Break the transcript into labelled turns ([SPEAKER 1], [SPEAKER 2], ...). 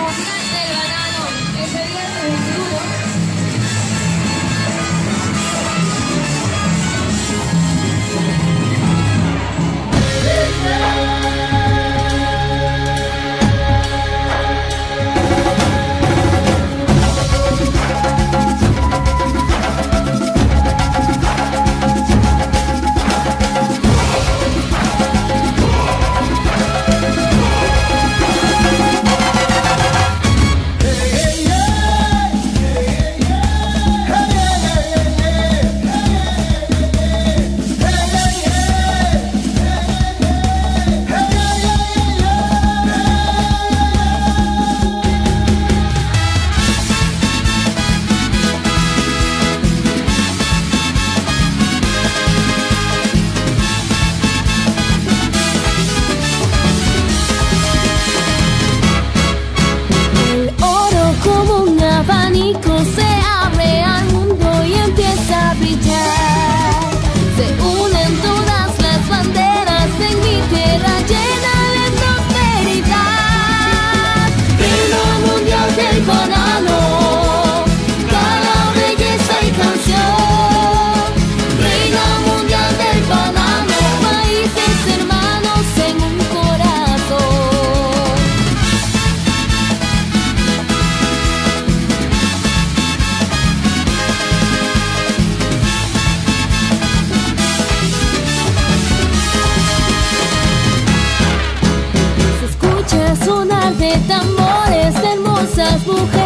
[SPEAKER 1] Mundial del Banano. Ese día es el 21.
[SPEAKER 2] Se abre al mundo y empieza a brillar. Se unen todas las banderas en mi tierra llena de prosperidad. Reino mundial del banano, cada belleza y canción. Reino mundial del banano, países hermanos en un corazón. Sonar de tambores de hermosas mujeres.